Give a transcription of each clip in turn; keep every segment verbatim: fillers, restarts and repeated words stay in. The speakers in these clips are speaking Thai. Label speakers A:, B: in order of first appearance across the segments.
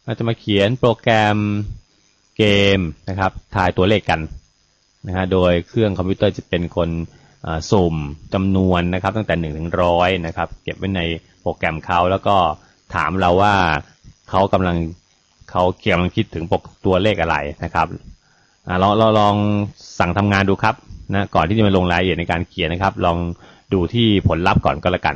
A: เราจะมาเขียนโปรแกรมเกมนะครับทายตัวเลขกันนะฮะโดยเครื่องคอมพิวเตอร์จะเป็นคนสุ่มจำนวนนะครับตั้งแต่หนึ่งถึงร้อยนะครับเก็บไว้ในโปรแกรมเขาแล้วก็ถามเราว่าเขากำลังเขาเกี่ยวกำลังคิดถึงตัวเลขอะไรนะครับเราเราลองสั่งทำงานดูครับนะก่อนที่จะมาลงรายละเอียดในการเขียนนะครับลองดูที่ผลลัพธ์ก่อนก็แล้วกัน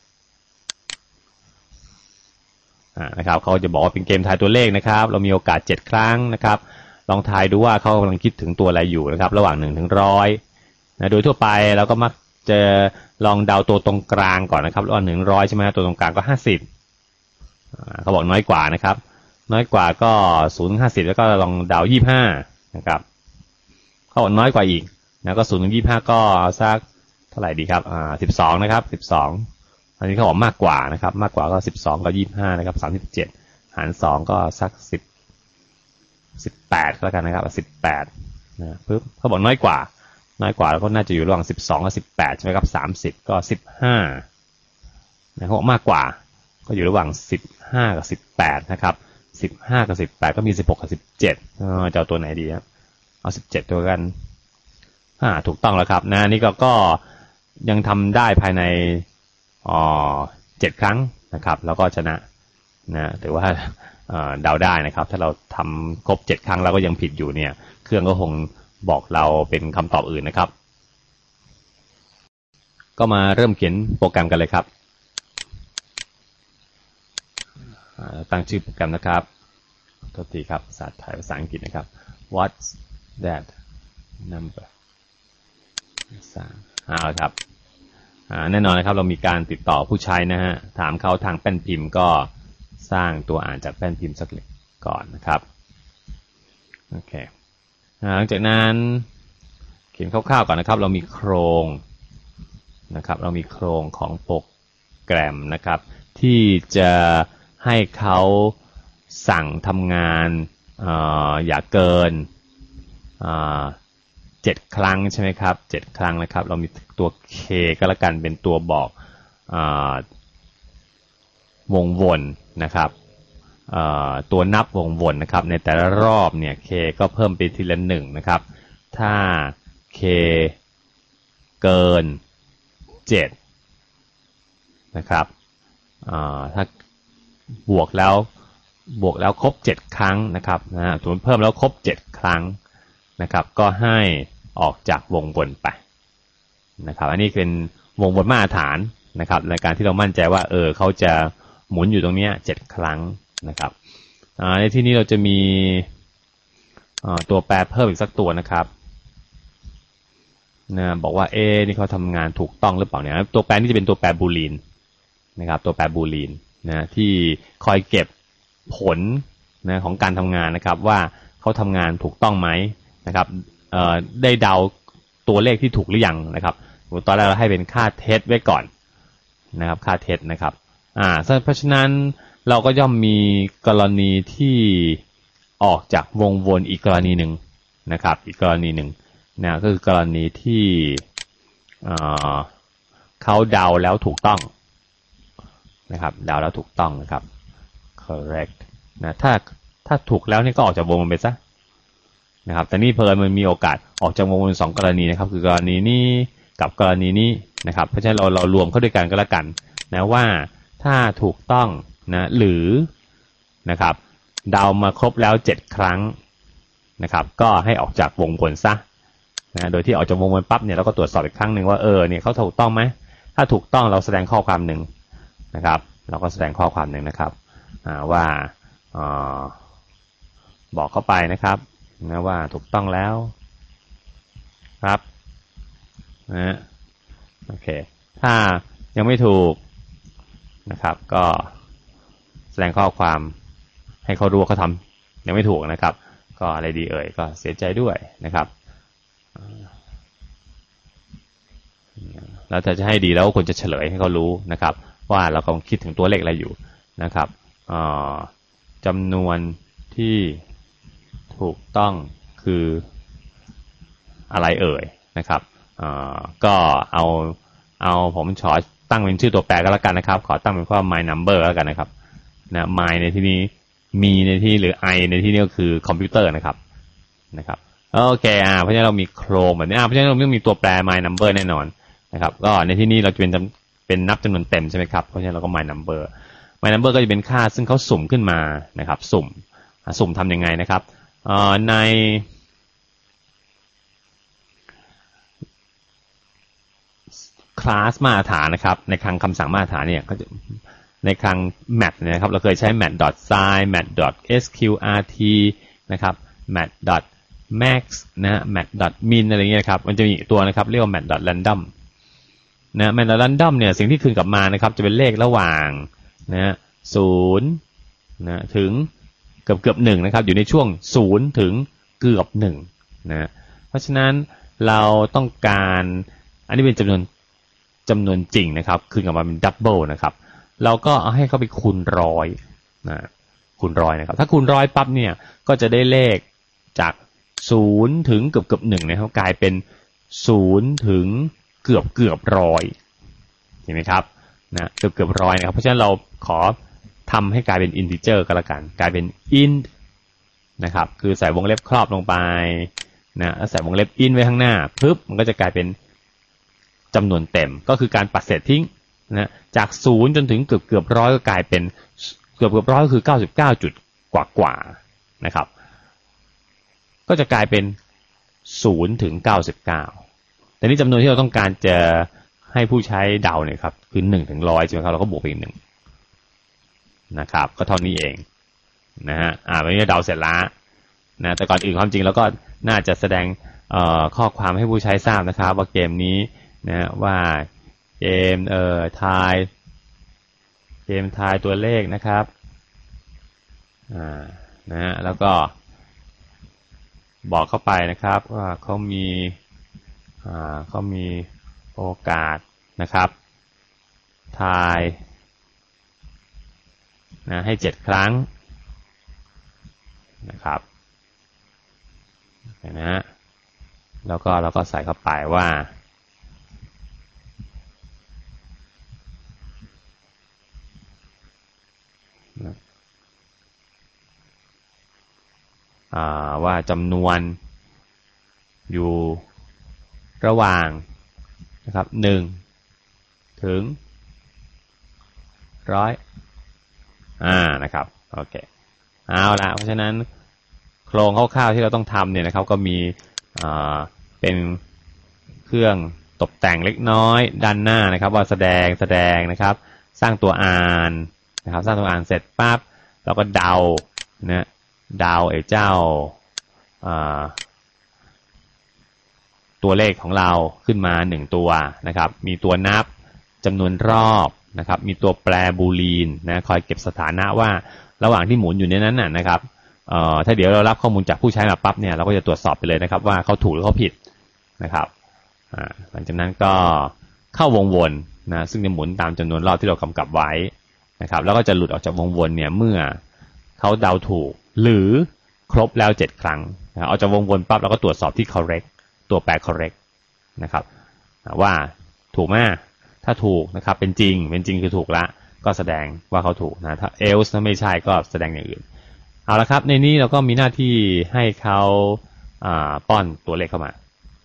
A: นะครับเขาจะบอกว่าเป็นเกมทายตัวเลขนะครับเรามีโอกาสเจ็ดครั้งนะครับลองทายดูว่าเขากำลังคิดถึงตัวอะไรอยู่นะครับระหว่างหนึ่งถึงร้อยนะโดยทั่วไปเราก็มักจะลองเดาตัวตรงกลางก่อนนะครับระหว่างหนึ่งร้อยใช่ไหมตัวตรงกลางก็ห้าสิบเขาบอกน้อยกว่านะครับน้อยกว่าก็ศูนย์ถึงห้าสิบแล้วก็ลองเดายี่สิบห้านะครับเขาบอกน้อยกว่าอีกนะก็ศูนย์ถึงยี่สิบห้าก็สักเท่าไหร่ดีครับอ่าสิบสองนะครับสิบสองอันนี้เขาบอกมากกว่านะครับมากกว่าก็สิบสองกับยี่สิบห้านะครับสามสิบเจ็ดหารสองก็สักสิบสิบแปดก็แล้วกันนะครับสิบแปดนะปึ๊บเขาบอกน้อยกว่าน้อยกว่าแล้วก็น่าจะอยู่ระหว่างสิบสองกับสิบแปดใช่ไหมครับสามสิบก็สิบห้านะเขาบอกมากกว่าก็อยู่ระหว่างสิบห้ากับสิบแปดนะครับสิบห้ากับสิบแปดก็มีสิบหกกับสิบเจ็ดเออจะเอาตัวไหนดีครับเอาสิบเจ็ดตัวกันอ่าถูกต้องแล้วครับนะนี่ก็ก็ยังทำได้ภายในอ๋อเจ็ดครั้งนะครับแล้วก็ชนะนะถือว่าเดาได้นะครับถ้าเราทำครบเจ็ดครั้งแล้วก็ยังผิดอยู่เนี่ยเครื่องก็คงบอกเราเป็นคำตอบอื่นนะครับก็มาเริ่มเขียนโปรแกรมกันเลยครับตั้งชื่อโปรแกรมนะครับโทษทีครับภาษาไทยภาษาอังกฤษนะครับ what's that number สามเอาครับแน่นอนนะครับเรามีการติดต่อผู้ใช้นะฮะถามเขาทางแป้นพิมพ์ก็สร้างตัวอ่านจากแป้นพิมพ์สักเล็กก่อนนะครับโอเคหลังจากนั้นเขียนคร่าวๆก่อนนะครับเรามีโครงนะครับเรามีโครงของโปรแกรมนะครับที่จะให้เขาสั่งทำงานเอ่ออย่าเกินเอ่อเจ็ดครั้งใช่ไหมครับเจ็ดครั้งนะครับเรามีตัว K ก็แล้วกันเป็นตัวบอกเอ่อวงวนนะครับเอ่อตัวนับวงวนนะครับในแต่ละรอบเนี่ย K ก็เพิ่มไปทีละหนึ่งนะครับถ้า K เกินเจ็ดนะครับเอ่อถ้าบวกแล้วบวกแล้วครบเจ็ดครั้งนะครับนะฮะสมมติเพิ่มแล้วครบเจ็ดครั้งนะครับก็ให้ออกจากวงวนไปนะครับอันนี้เป็นวงวนมาตรฐานนะครับในการที่เรามั่นใจว่าเออเขาจะหมุนอยู่ตรงนี้เจ็ดครั้งนะครับในที่นี้เราจะมีตัวแปรเพิ่มอีกสักตัวนะครับนะบอกว่าเอนี่เขาทำงานถูกต้องหรือเปล่าเนี่ยตัวแปรนี่จะเป็นตัวแปรบูลีนนะครับตัวแปรบูลีนนะที่คอยเก็บผลนะของการทำงานนะครับว่าเขาทำงานถูกต้องไหมนะครับเอ่อได้เดาตัวเลขที่ถูกหรือยังนะครับตอนแรกเราให้เป็นค่าเท็จไว้ก่อนนะครับค่าเท็จนะครับอ่าเพราะฉะนั้นเราก็ย่อมมีกรณีที่ออกจากวงวนอีกกรณีหนึ่งนะครับอีกกรณีหนึ่งนะก็คือกรณีที่เอ่อเขาเดาแล้วถูกต้องนะครับเดาแล้วถูกต้องนะครับ correct นะถ้าถ้าถูกแล้วนี่ก็ออกจากวงวนไปซะนะครับแต่นี่เพิ่มมันมีโอกาสออกจากวงวนสองกรณีนะครับคือกรณีนี้กับกรณีนี้นะครับเพราะฉะนั้นเราเรารวมเข้าด้วยกันก็แล้วกันนะว่าถ้าถูกต้องนะหรือนะครับเดามาครบแล้วเจ็ดครั้งนะครับก็ให้ออกจากวงวนซะนะโดยที่ออกจากวงวนปั๊บเนี่ยเราก็ตรวจสอบอีกครั้งหนึ่งว่าเออเนี่ยเขาถูกต้องไหมถ้าถูกต้องเราแสดงข้อความหนึ่งนะครับเราก็แสดงข้อความหนึ่งนะครับว่าบอกเข้าไปนะครับนะว่าถูกต้องแล้วครับนะโอเคถ้ายังไม่ถูกนะครับก็แสดงข้อความให้เขารู้ว่าเขาทำยังไม่ถูกนะครับก็อะไรดีเอ่ยก็เสียใจด้วยนะครับแล้วถ้าจะให้ดีแล้วควรจะเฉลยให้เขารู้นะครับว่าเรากำลังคิดถึงตัวเลขอะไรอยู่นะครับจำนวนที่ถูกต้องคืออะไรเอ่ยนะครับก็เอาเอาผมขอตั้งเป็นชื่อตัวแปรก็แล้วกันนะครับขอตั้งเป็นว่า my number แล้วกันนะครับนะ my ในที่นี้มีในที่หรือ I ในที่นี้ก็คือคอมพิวเตอร์นะครับนะครับโอเคอ่าเพราะฉะนั้นเรามีโครงแบบนี้อ่าเพราะฉะนั้นเราต้องมีตัวแปร my number แน่นอนนะครับก็ในที่นี้เราจะเป็นเป็นนับจำนวนเต็มใช่ไหมครับเพราะฉะนั้นเราก็ my number my number ก็จะเป็นค่าซึ่งเขาสุ่มขึ้นมานะครับสุ่มสุ่มทำยังไงนะครับเอ่อในคลาสมาตรฐานนะครับในคลังคำสั่งมาตรฐานเนี่ยก็จะในคลัง mat นะครับเราเคยใช้ mat.size mat.sqrt นะครับ mat.max นะ mat.min อะไรเงี้ยครับมันจะมีอีกตัวนะครับเรียกว่า mat.random นะ mat.random เนี่ยสิ่งที่คืนกลับมานะครับจะเป็นเลขระหว่างนะศูนย์นะถึงเกือบเกือบหนึ่งนะครับอยู่ในช่วงศูนย์ถึงเกือบหนึ่งนะเพราะฉะนั้นเราต้องการอันนี้เป็นจำนวนจำนวนจริงนะครับคืนกลับมาเป็นดับเบิลนะครับเราก็เอาให้เข้าไปคูณร้อยนะคูณร้อยนะครับถ้าคูณร้อยปั๊บเนี่ยก็จะได้เลขจากศูนย์ถึงเกือบเกือบหนึ่งนะครับกลายเป็นศูนย์ถึงเกือบเกือบร้อยเห็นไหมครับนะเกือบเกือบร้อยนะครับเพราะฉะนั้นเราขอทำให้กลายเป็น integer ก็แล้วกันกลายเป็น int นะครับคือใส่วงเล็บครอบลงไปนะแล้วใส่วงเล็บ int ไว้ข้างหน้าปึ๊บมันก็จะกลายเป็นจำนวนเต็มก็คือการปัดเศษทิ้งนะจากศูนย์จนถึงเกือบเกือบร้อยก็กลายเป็นเกือบเกือบร้อยก็คือเก้าสิบเก้าจุดกว่ากว่านะครับก็จะกลายเป็นศูนย์ถึงเก้าสิบเก้าแต่นี่จำนวนที่เราต้องการจะให้ผู้ใช้เดาเนี่ยครับคือหนึ่งถึงร้อยใช่ไหมครับเราก็บวกไปอีกหนึ่งนะครับก็เท่านี้เองนะฮะอ่าวันนี้เดาเสร็จแล้วนะแต่ก่อนอื่นความจริงแล้วก็น่าจะแสดงเอ่อข้อความให้ผู้ใช้ทราบนะครับว่าเกมนี้นะว่าเกมเอ่อทายเกมทายตัวเลขนะครับอ่านะฮะแล้วก็บอกเข้าไปนะครับว่าเขามีอ่าเขามีโอกาสนะครับทายนะให้เจ็ดครั้งนะครับนะฮะแล้วก็เราก็ใส่เข้าไปว่าว่าจำนวนอยู่ระหว่างนะครับหนึ่งถึงร้อยอ่านะครับโอเคเอาละเพราะฉะนั้นโครงคร่าวๆที่เราต้องทำเนี่ยนะครับก็มีอ่าเป็นเครื่องตกแต่งเล็กน้อยด้านหน้านะครับว่าแสดงแสดงนะครับสร้างตัวอ่านนะครับสร้างตัวอ่านเสร็จปั๊บเราก็เดานะเดาไอ้เจ้าตัวเลขของเราขึ้นมาหนึ่งตัวนะครับมีตัวนับจำนวนรอบนะครับมีตัวแปรบูลีนนะคอยเก็บสถานะว่าระหว่างที่หมุนอยู่ในนั้นน่ะนะครับเอ่อถ้าเดี๋ยวเรารับข้อมูลจากผู้ใช้มาปั๊บเนี่ยเราก็จะตรวจสอบไปเลยนะครับว่าเขาถูกหรือเขาผิดนะครับอ่าหลังจากนั้นก็เข้าวงวนนะซึ่งจะหมุนตามจำนวนรอบที่เรากำกับไว้นะครับแล้วก็จะหลุดออกจากวงวนเนี่ยเมื่อเขาเดาถูกหรือครบแล้วเจ็ดครั้งนะเอาจากวงวนปั๊บเราก็ตรวจสอบที่ correct ตัวแปร correct นะครับว่าถูกไหมถ้าถูกนะครับเป็นจริงเป็นจริงคือถูกละก็แสดงว่าเขาถูกนะถ้า else ถ้าไม่ใช่ก็แสดงอย่างอื่นเอาละครับในนี้เราก็มีหน้าที่ให้เขาอ่าป้อนตัวเลขเข้ามา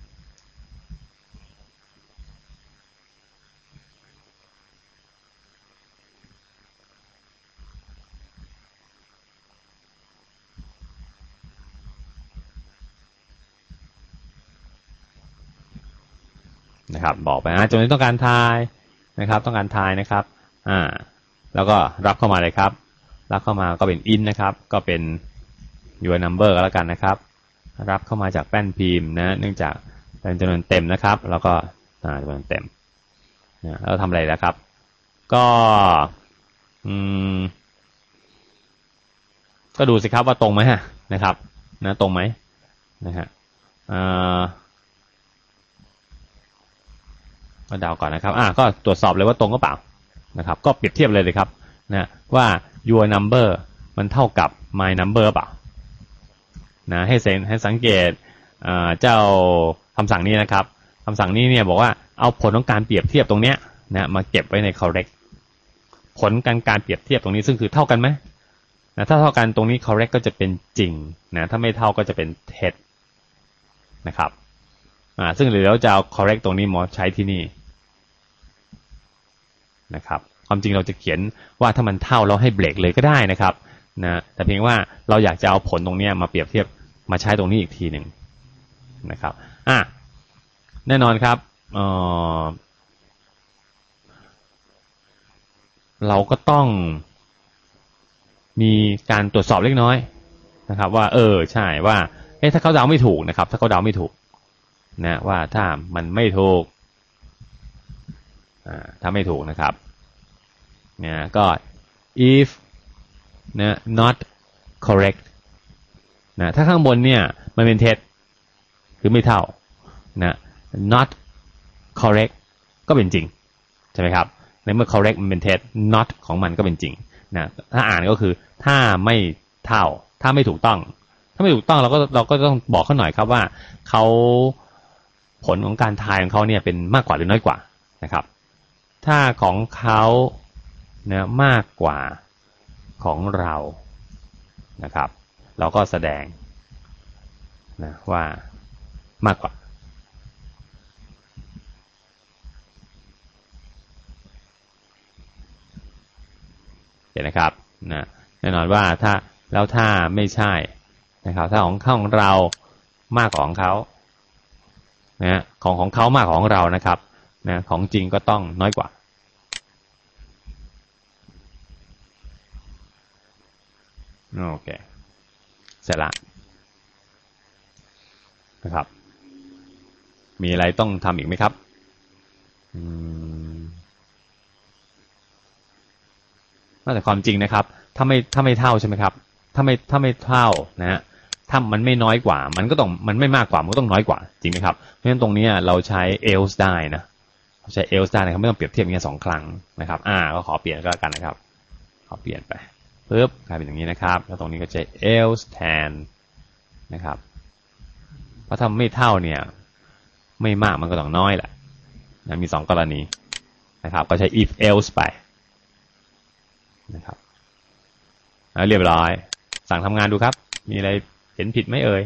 A: นะครับบอกไปนะจำนวนต้องการทายนะครับต้องการทายนะครับอ่าแล้วก็รับเข้ามาเลยครับรับเข้ามาก็เป็น int นะครับก็เป็น your number ก็แล้วกันนะครับรับเข้ามาจากแป้นพิมพ์นะเนื่องจากเป็นจำนวนเต็มนะครับแล้วก็อ่าจำนวนเต็มนะแล้วทำอะไรแล้วครับก็อืมก็ดูสิครับว่าตรงไหมฮะนะครับนะตรงไหมนะฮะอ่ามาเดาก่อนนะครับอ่าก็ตรวจสอบเลยว่าตรงก็เปล่านะครับก็เปรียบเทียบเลยเลยครับนะว่า your number มันเท่ากับ my number เปล่านะให้เซนให้สังเกตเจ้าคำสั่งนี้นะครับคำสั่งนี้เนี่ยบอกว่าเอาผลของการเปรียบเทียบตรงเนี้ยนะมาเก็บไว้ใน correct ผลการการเปรียบเทียบตรงนี้ซึ่งคือเท่ากันไหมนะถ้าเท่ากันตรงนี้ correct ก็จะเป็นจริงนะถ้าไม่เท่าก็จะเป็นเท็จนะครับอ่าซึ่งเดี๋ยวเราจะเอา correct ตรงนี้มาใช้ที่นี่นะครับความจริงเราจะเขียนว่าถ้ามันเท่าเราให้เบรกเลยก็ได้นะครับนะแต่เพียงว่าเราอยากจะเอาผลตรงนี้มาเปรียบเทียบมาใช้ตรงนี้อีกทีหนึ่งนะครับอ่ะแน่นอนครับเอ่อเราก็ต้องมีการตรวจสอบเล็กน้อยนะครับว่าเออใช่ว่าเอ๊ะถ้าเขาเดาไม่ถูกนะครับถ้าเขาเดาไม่ถูกนะว่าถ้ามันไม่ถูกอ่าถ้าไม่ถูกนะครับเนี่ยก็ if นะ not correct นะถ้าข้างบนเนี่ยมันเป็นเท็จคือไม่เท่านะ not correct ก็เป็นจริงใช่ไหมครับในเมื่อ correct มันเป็นเท็จ not ของมันก็เป็นจริงนะถ้าอ่านก็คือถ้าไม่เท่าถ้าไม่ถูกต้องถ้าไม่ถูกต้องเราก็เราก็ต้องบอกเขาหน่อยครับว่าเขาผลของการทายของเขาเนี่ยเป็นมากกว่าหรือน้อยกว่านะครับถ้าของเขาเนี่ยมากกว่าของเรานะครับเราก็แสดงนะว่ามากกว่าเห็นนะครับนะแน่นอนว่าถ้าแล้วถ้าไม่ใช่นะครับถ้าของของเรามากกว่าของเขานะของของเขามากกว่าของเรานะครับนะของจริงก็ต้องน้อยกว่าโอเคเสร็จละนะครับมีอะไรต้องทำอีกไหมครับอืมนอกจากความจริงนะครับถ้าไม่ถ้าไม่เท่าใช่ไหมครับถ้าไม่ถ้าไม่เท่านะฮะถ้ามันไม่น้อยกว่ามันก็ต้องมันไม่มากกว่ามันก็ต้องน้อยกว่าจริงไหมครับเพราะฉะนั้นตรงนี้เราใช้ else ได้นะใช้ else ได้นะครับไม่ต้องเปรียบเทียบอย่างนี้สองครั้งนะครับอ่าก็ขอเปลี่ยนก็แล้วกันนะครับขอเปลี่ยนไปปึ๊บกลายเป็นอย่างนี้นะครับแล้วตรงนี้ก็ใช้ else แทนนะครับเพราะถ้าไม่เท่าเนี่ยไม่มากมันก็ต้องน้อยแหละนะมีสองกรณีนะครับก็ใช้ if else ไปนะครับเรียบร้อยสั่งทำงานดูครับมีอะไรเห็นผิดไหมเอ่ย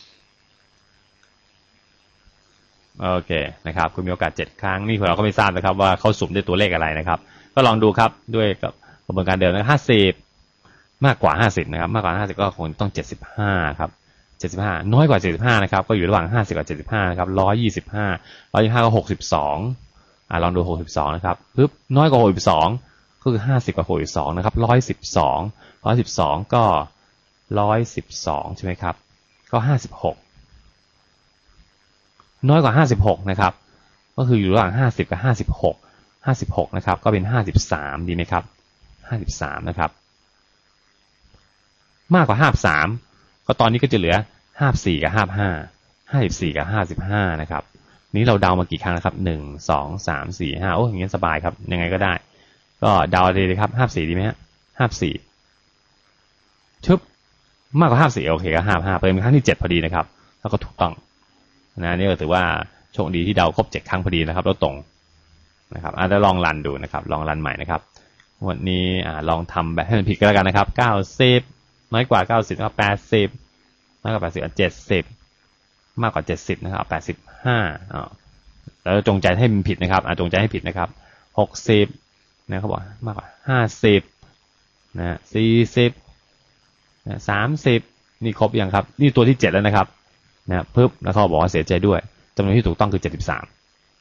A: โอเคนะครับคุณมีโอกาสเจ็ดครั้งนี่เราก็ไม่ทราบนะครับว่าเขาสุ่มได้ตัวเลขอะไรนะครับก็ลองดูครับด้วยกระบวนการเดิมนะห้าสิบมากกว่าห้าสิบนะครับมากกว่าห้าสิบก็คงต้องเจ็ดสิบห้าครับเจ็ดสิบห้าน้อยกว่าเจ็ดสิบห้านะครับก็อยู่ระหว่างห้าสิบกับเจ็ดสิบห้านะครับหนึ่งร้อยยี่สิบห้า หนึ่งร้อยยี่สิบห้าก็หกสิบสองอ่าลองดูหกสิบสองนะครับปึ๊บน้อยกว่าหกสิบสองก็คือห้าสิบกับหกสิบสองนะครับหนึ่งร้อยสิบสอง หนึ่งร้อยสิบสองก็หนึ่งร้อยสิบสองใช่ไหมครับก็ห้าสิบหกน้อยกว่าห้าสิบหกนะครับก็คืออยู่ระหว่างห้าสิบกับห้าสิบหก ห้าสิบหกนะครับก็เป็นห้าสิบสามดีไหมครับห้าสิบสามนะครับมากกว่าห้าสิบสามก็ตอนนี้ก็จะเหลือห้าสิบสี่กับห้าสิบห้า ห้าสิบสี่กับห้าสิบห้านะครับนี้เราเดามากี่ครั้งนะครับหนึ่ง สอง สาม สี่ ห้าโอ้อย่างงี้สบายครับยังไงก็ได้ก็เดาเลยครับห้าสิบสี่ดีไหมฮะห้าสิบสี่ชุบมากกว่าห้าสิบสี่โอเคก็ห้าสิบห้าเป็นครั้งที่เจ็ดพอดีนะครับแล้วก็ถูกต้องนะนี่ก็ถือว่าโชคดีที่เดาครบเจ็ดครั้งพอดีนะครับแล้วตรงนะครับอาจจะลองรันดูนะครับลองรันใหม่นะครับวันนี้อ่าลองทำแบบให้มันผิดก็แล้วกันนะครับเก้าสิบน้อยกว่าเก้าสิบก็แปดสิบน้อยกว่าแปดสิบเจ็ดสิบมากกว่าเจ็ดสิบนะครับแปดสิบห้าอ๋อแล้วจงใจให้มันผิดนะครับอ่าจงใจให้ผิดนะครับหกสิบนะเขาบอกมากกว่าห้าสิบนะสี่สิบนะสามสิบนี่ครบยังครับนี่ตัวที่เจ็ดแล้วนะครับนะปึ๊บแล้วเขาบอกว่าเสียใจด้วยจำนวนที่ถูกต้องคือเจ็ดสิบสาม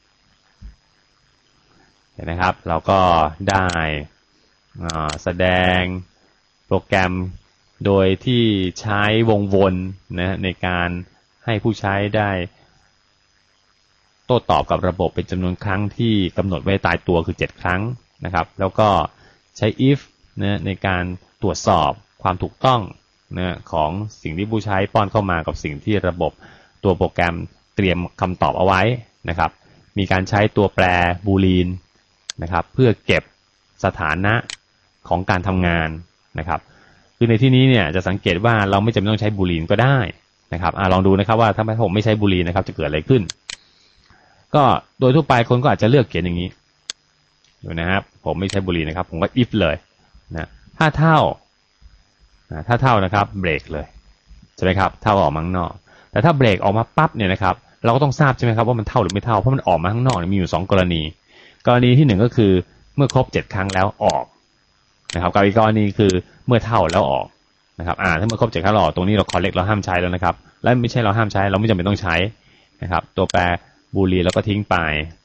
A: เห็นนะครับเราก็ได้แสดงโปรแกรมโดยที่ใช้วงวนนะในการให้ผู้ใช้ได้โต้ตอบกับระบบเป็นจำนวนครั้งที่กำหนดไว้ตายตัวคือเจ็ดครั้งนะครับแล้วก็ใช้ if นะในการตรวจสอบความถูกต้องนะของสิ่งที่ผู้ใช้ป้อนเข้ามากับสิ่งที่ระบบตัวโปรแกรมเตรียมคำตอบเอาไว้นะครับมีการใช้ตัวแปรบูลีนนะครับเพื่อเก็บสถานะของการทำงานนะครับคือในที่นี้เนี่ยจะสังเกตว่าเราไม่จำเป็นต้องใช้บูลีนก็ได้นะครับอ่าลองดูนะครับว่าถ้าผมไม่ใช้บูลีนนะครับจะเกิดอะไรขึ้นก็โดยทั่วไปคนก็อาจจะเลือกเขียนอย่างนี้ดูนะครับผมไม่ใช้บูลีนนะครับผมก็ if เลยนะถ้าเท่าถ้าเท่านะครับเบรกเลยใช่ไหมครับเท่าออกมาข้างนอกแต่ถ้าเบรกออกมาปั๊บเนี่ยนะครับเราก็ต้องทราบใช่ไหมครับว่ามันเท่าหรือไม่เท่าเพราะมันออกมาข้างนอกมีอยู่สองกรณีกรณีที่หนึ่งก็คือเมื่อครบเจ็ดครั้งแล้วออกนะครับกับอีกกรณีคือเมื่อเท่าแล้วออกนะครับอ่าถ้าเมื่อครบเจ็ดครั้งเราออกตรงนี้เรา collect เราห้ามใช้แล้วนะครับและไม่ใช่เราห้ามใช้เราไม่จำเป็นต้องใช้นะครับตัวแปรบูลีแล้วก็ทิ้งไป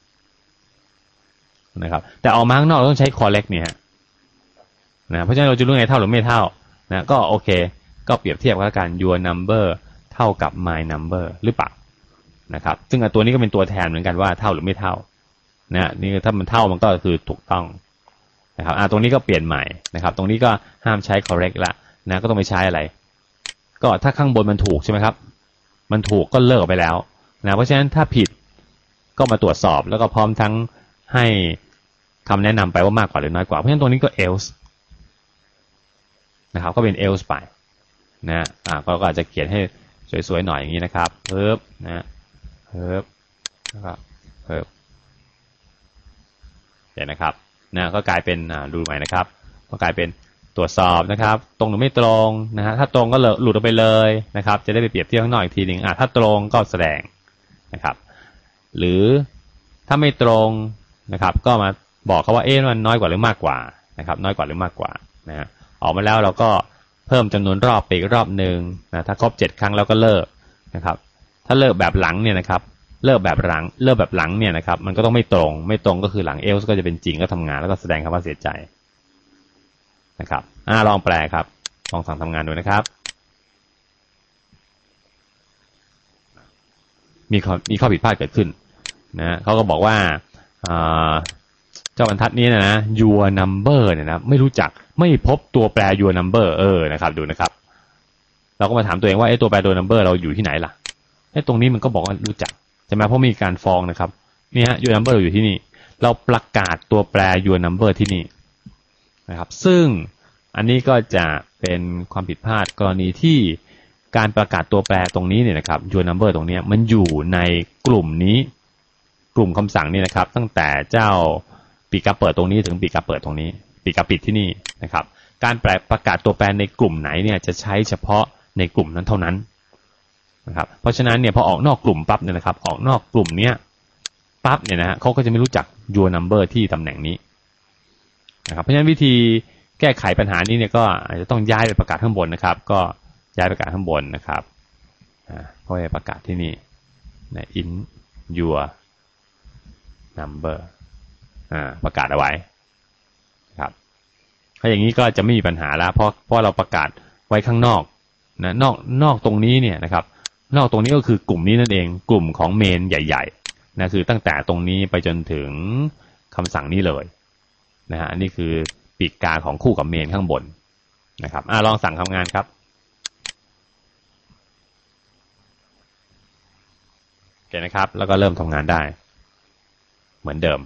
A: นะครับแต่ออกมาข้างนอกเราต้องใช้ collect เนี่ยนะเพราะฉะนั้นเราจะรู้ไงเท่าหรือไม่เท่านะก็โอเคก็เปรียบเทียบกันแล้วกัน your number เท่ากับ my number หรือเปล่านะครับซึ่งตัวนี้ก็เป็นตัวแทนเหมือนกันว่าเท่าหรือไม่เท่านะนี่ถ้ามันเท่ามันก็คือถูกต้องนะครับอ่าตรงนี้ก็เปลี่ยนใหม่นะครับตรงนี้ก็ห้ามใช้ correct ละนะก็ต้องไปใช้อะไรก็ถ้าข้างบนมันถูกใช่ไหมครับมันถูกก็เลิกไปแล้วนะเพราะฉะนั้นถ้าผิดก็มาตรวจสอบแล้วก็พร้อมทั้งให้คำแนะนำไปว่ามากกว่าหรือน้อยกว่าเพราะฉะนั้นตรงนี้ก็ else นะครับก็เป็น else ไปนะอ่าก็อาจจะเขียนให้สวยๆหน่อยอย่างนี้นะครับเพิ่มนะเพิ่มนะครับเพิ่มเห็นนะครับนะก็กลายเป็นอ่าดูใหม่นะครับก็กลายเป็นตรวจสอบนะครับตรงหรือไม่ตรงนะฮะถ้าตรงก็หลุดออกไปเลยนะครับจะได้ไปเปรียบเทียบข้างนอกอีกทีหนึ่งอ่าถ้าตรงก็แสดงนะครับหรือถ้าไม่ตรงนะครับก็มาบอกเขาว่าเอ๊ะมันน้อยกว่าหรือมากกว่านะครับน้อยกว่าหรือมากกว่านะฮะออกมาแล้วเราก็เพิ่มจำนวนรอบไปอีกรอบหนึ่งนะถ้าครบเจ็ดครั้งแล้วก็เลิกนะครับถ้าเลิกแบบหลังเนี่ยนะครับเลิกแบบหลังเลิกแบบหลังเนี่ยนะครับมันก็ต้องไม่ตรงไม่ตรงก็คือหลัง else ก็จะเป็นจริงก็ทำงานแล้วก็แสดงคำว่าเสียใจนะครับอ่าลองแปลครับลองสั่งทำงานดูนะครับมีข้อมีข้อผิดพลาดเกิดขึ้นนะเขาก็บอกว่าเจ้าบรรทัดนี้นะนะ your number เนี่ยนะไม่รู้จักไม่พบตัวแปร your number เออนะครับดูนะครับเราก็มาถามตัวเองว่าไอ้ตัวแปร your number เราอยู่ที่ไหนล่ะไอ้ตรงนี้มันก็บอกว่ารู้จักใช่ไหมเพราะมีการฟ้องนะครับนี่ฮะ your number อยู่ที่นี่เราประกาศตัวแปร your number ที่นี่นะครับซึ่งอันนี้ก็จะเป็นความผิดพลาดกรณีที่การประกาศตัวแปรตรงนี้เนี่ยนะครับ your number ตรงนี้มันอยู่ในกลุ่มนี้กลุ่มคำสั่งนี่นะครับตั้งแต่เจ้าปีกาเปิดตรงนี้ถึงปีกาเปิดตรงนี้ปีกาปิดที่นี่นะครับการแปลประกาศตัวแปรในกลุ่มไหนเนี่ยจะใช้เฉพาะในกลุ่มนั้นเท่านั้นนะครับเพราะฉะนั้นเนี่ยพอออกนอกกลุ่มปั๊บเนี่ยนะครับออกนอกกลุ่มเนี้ยปั๊บเนี่ยนะฮะเขาก็จะไม่รู้จัก your number ที่ตำแหน่งนี้นะครับเพราะฉะนั้นวิธีแก้ไขปัญหานี้เนี่ยก็อาจจะต้องย้ายไปประกาศข้างบนนะครับก็ย้ายประกาศข้างบนนะครับอ่าเขาจะประกาศที่นี่นะ in your number อ่าประกาศเอาไว้ครับถ้าอย่างนี้ก็จะไม่มีปัญหาแล้วเพราะเพราะเราประกาศไว้ข้างนอกนะนอกนอกตรงนี้เนี่ยนะครับนอกตรงนี้ก็คือกลุ่มนี้นั่นเองกลุ่มของเมนใหญ่ๆนะคือตั้งแต่ตรงนี้ไปจนถึงคำสั่งนี้เลยนะฮะอันนี้คือปีกกาของคู่กับเมนข้างบนนะครับอ่าลองสั่งทำงานครับโอเคนะครับแล้วก็เริ่มทำงานได้เหมือนเดิม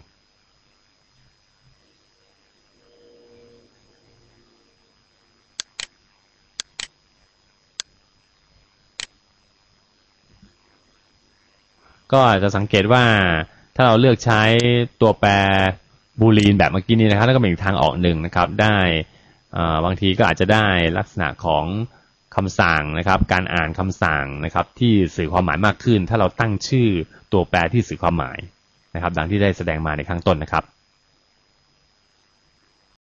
A: ก็อาจจะสังเกตว่าถ้าเราเลือกใช้ตัวแปรบูลีนแบบเมื่อกี้นี้นะครับแล้วก็มีอีกทางออกหนึ่งนะครับได้บางทีก็อาจจะได้ลักษณะของคำสั่งนะครับการอ่านคำสั่งนะครับที่สื่อความหมายมากขึ้นถ้าเราตั้งชื่อตัวแปรที่สื่อความหมายนะครับดังที่ได้แสดงมาในข้างต้นนะครับ